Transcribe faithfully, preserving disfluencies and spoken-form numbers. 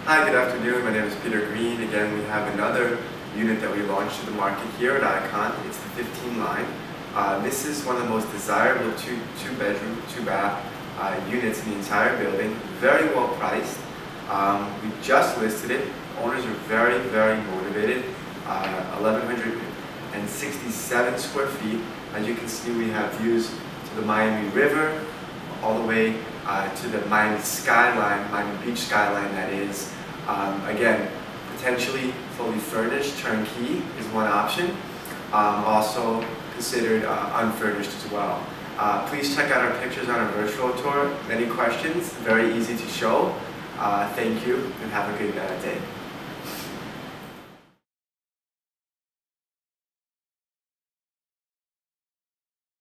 Hi, good afternoon. My name is Peter Green. Again, we have another unit that we launched to the market here at Icon. It's the fifteen line. Uh, this is one of the most desirable two, two bedroom, two bath uh, units in the entire building. Very well priced. Um, we just listed it. Owners are very, very motivated. Uh, eleven sixty-seven square feet. As you can see, we have views to the Miami River, all the way uh, to the Miami skyline, Miami Beach skyline that is. Um, again, potentially fully furnished, turnkey is one option. Um, also considered uh, unfurnished as well. Uh, please check out our pictures on our virtual tour. Any questions? Very easy to show. Uh, thank you and have a good uh, day.